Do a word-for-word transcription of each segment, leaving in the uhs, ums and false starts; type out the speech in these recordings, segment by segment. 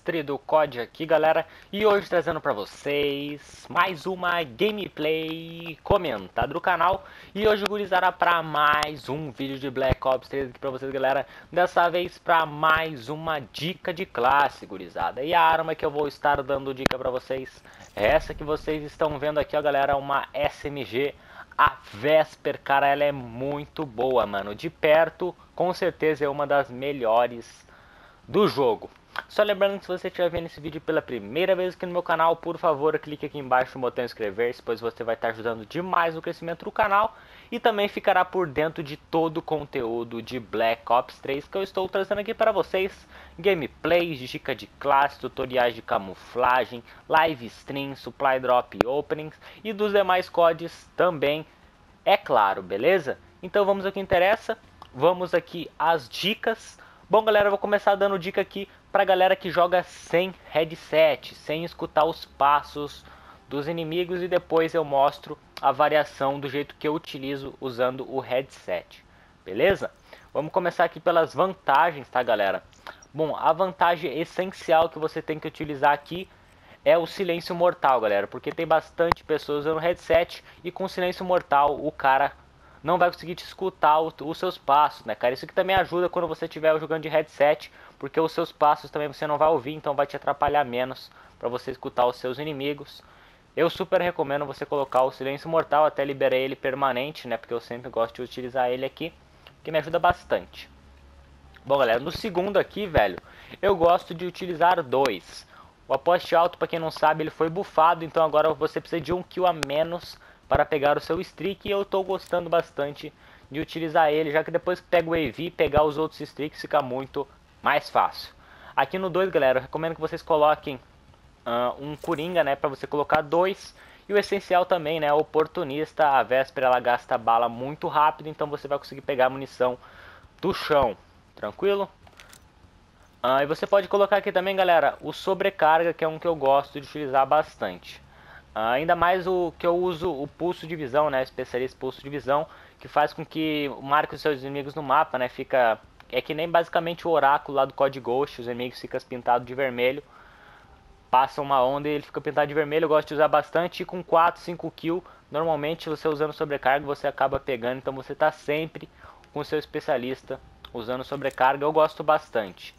Mestre do C O D aqui, galera, e hoje trazendo pra vocês mais uma gameplay comentada do canal. E hoje, gurizada, pra mais um vídeo de Black Ops três aqui pra vocês, galera. Dessa vez pra mais uma dica de classe, gurizada. E a arma que eu vou estar dando dica pra vocês é essa que vocês estão vendo aqui, ó, galera, uma S M G. A Vesper, cara, ela é muito boa, mano. De perto, com certeza é uma das melhores do jogo. Só lembrando que se você estiver vendo esse vídeo pela primeira vez aqui no meu canal, por favor, clique aqui embaixo no botão inscrever-se, pois você vai estar ajudando demais no crescimento do canal e também ficará por dentro de todo o conteúdo de Black Ops três que eu estou trazendo aqui para vocês. Gameplays, dica de classe, tutoriais de camuflagem, live stream, supply drop openings e dos demais C O Ds também, é claro, beleza? Então vamos ao que interessa, vamos aqui às dicas. Bom, galera, eu vou começar dando dica aqui pra galera que joga sem headset, sem escutar os passos dos inimigos, e depois eu mostro a variação do jeito que eu utilizo usando o headset, beleza? Vamos começar aqui pelas vantagens, tá, galera? Bom, a vantagem essencial que você tem que utilizar aqui é o silêncio mortal, galera, porque tem bastante pessoas usando headset e com silêncio mortal o cara não vai conseguir te escutar o, os seus passos, né, cara? Isso aqui também ajuda quando você estiver jogando de headset, porque os seus passos também você não vai ouvir, então vai te atrapalhar menos para você escutar os seus inimigos. Eu super recomendo você colocar o silêncio mortal, até liberei ele permanente, né, porque eu sempre gosto de utilizar ele aqui, que me ajuda bastante. Bom, galera, no segundo aqui, velho, eu gosto de utilizar dois. O aposte alto, para quem não sabe, ele foi bufado, então agora você precisa de um kill a menos para pegar o seu streak, e eu estou gostando bastante de utilizar ele, já que depois que pega o E V, pegar os outros streaks fica muito mais fácil. Aqui no dois, galera, eu recomendo que vocês coloquem uh, um Coringa, né, para você colocar dois, e o essencial também, né, oportunista. A Vesper, ela gasta bala muito rápido, então você vai conseguir pegar munição do chão, tranquilo? Uh, e você pode colocar aqui também, galera, o sobrecarga, que é um que eu gosto de utilizar bastante. Uh, ainda mais o que eu uso o pulso de visão, né, especialista pulso de visão, que faz com que marque os seus inimigos no mapa, né, fica, é que nem basicamente o oráculo lá do C O D Ghost, os inimigos ficam pintados de vermelho, passa uma onda e ele fica pintado de vermelho. Eu gosto de usar bastante, e com quatro, cinco kills, normalmente você usando sobrecarga você acaba pegando, então você está sempre com o seu especialista usando sobrecarga, eu gosto bastante.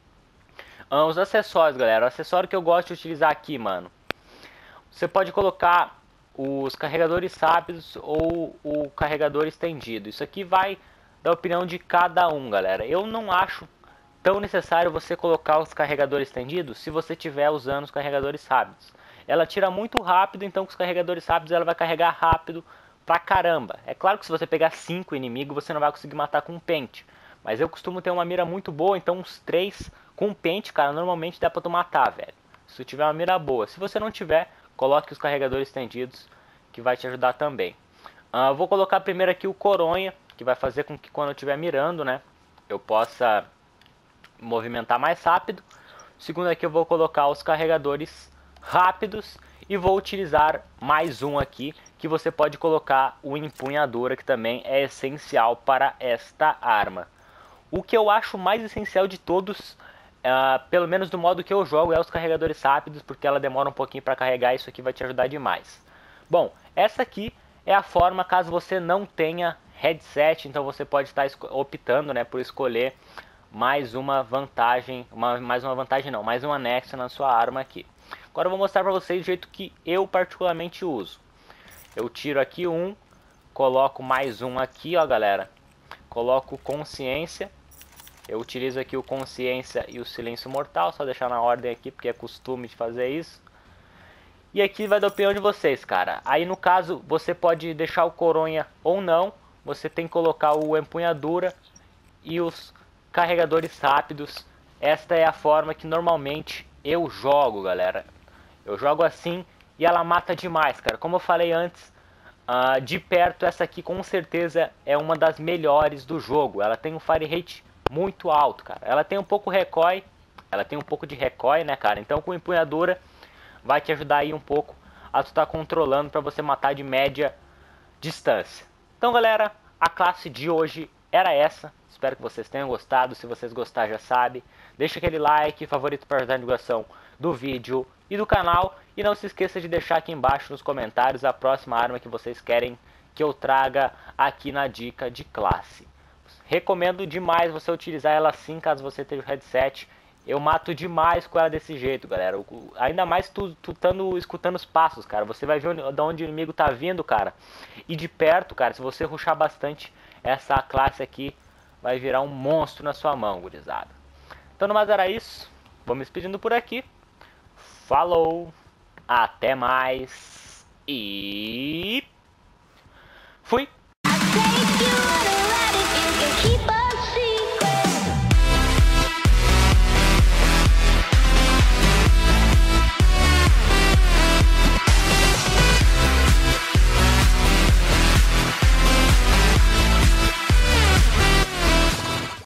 Uh, os acessórios, galera, o acessório que eu gosto de utilizar aqui, mano, você pode colocar os carregadores rápidos ou o carregador estendido. Isso aqui vai da opinião de cada um, galera. Eu não acho tão necessário você colocar os carregadores estendidos se você estiver usando os carregadores rápidos. Ela tira muito rápido, então com os carregadores rápidos ela vai carregar rápido pra caramba. É claro que se você pegar cinco inimigos você não vai conseguir matar com um pente. Mas eu costumo ter uma mira muito boa, então uns três com um pente, cara, normalmente dá pra tu matar, velho. Se tu tiver uma mira boa. Se você não tiver, coloque os carregadores estendidos, que vai te ajudar também. Uh, vou colocar primeiro aqui o coronha, que vai fazer com que quando eu estiver mirando, né, eu possa movimentar mais rápido. Segundo aqui eu vou colocar os carregadores rápidos e vou utilizar mais um aqui, que você pode colocar o empunhadura, que também é essencial para esta arma. O que eu acho mais essencial de todos, Uh, pelo menos do modo que eu jogo, é os carregadores rápidos, porque ela demora um pouquinho para carregar. Isso aqui vai te ajudar demais. Bom, essa aqui é a forma caso você não tenha headset, então você pode estar optando, né, por escolher mais uma vantagem, uma, mais uma vantagem não, mais um anexo na sua arma aqui. Agora eu vou mostrar para vocês o jeito que eu particularmente uso. Eu tiro aqui um, coloco mais um aqui, ó, galera, coloco consciência. Eu utilizo aqui o consciência e o silêncio mortal, só deixar na ordem aqui porque é costume de fazer isso. E aqui vai da opinião de vocês, cara. Aí no caso você pode deixar o coronha ou não, você tem que colocar o empunhadura e os carregadores rápidos. Esta é a forma que normalmente eu jogo, galera. Eu jogo assim e ela mata demais, cara. Como eu falei antes, uh, de perto essa aqui com certeza é uma das melhores do jogo. Ela tem um fire rate muito alto, cara. Ela tem um pouco recoil, ela tem um pouco de recoil, né, cara? Então com empunhadura vai te ajudar aí um pouco a tu estar controlando para você matar de média distância. Então, galera, a classe de hoje era essa. Espero que vocês tenham gostado. Se vocês gostaram, já sabe, deixa aquele like, favorito para ajudar a divulgação do vídeo e do canal. E não se esqueça de deixar aqui embaixo nos comentários a próxima arma que vocês querem que eu traga aqui na dica de classe. Recomendo demais você utilizar ela assim, caso você esteja o headset. Eu mato demais com ela desse jeito, galera. Ainda mais tu, tu tando, escutando os passos, cara. Você vai ver de onde o inimigo tá vindo, cara. E de perto, cara, se você rushar bastante, essa classe aqui vai virar um monstro na sua mão, gurizada. Então, no mais era isso. Vou me despedindo por aqui. Falou. Até mais. E... fui. Keep up.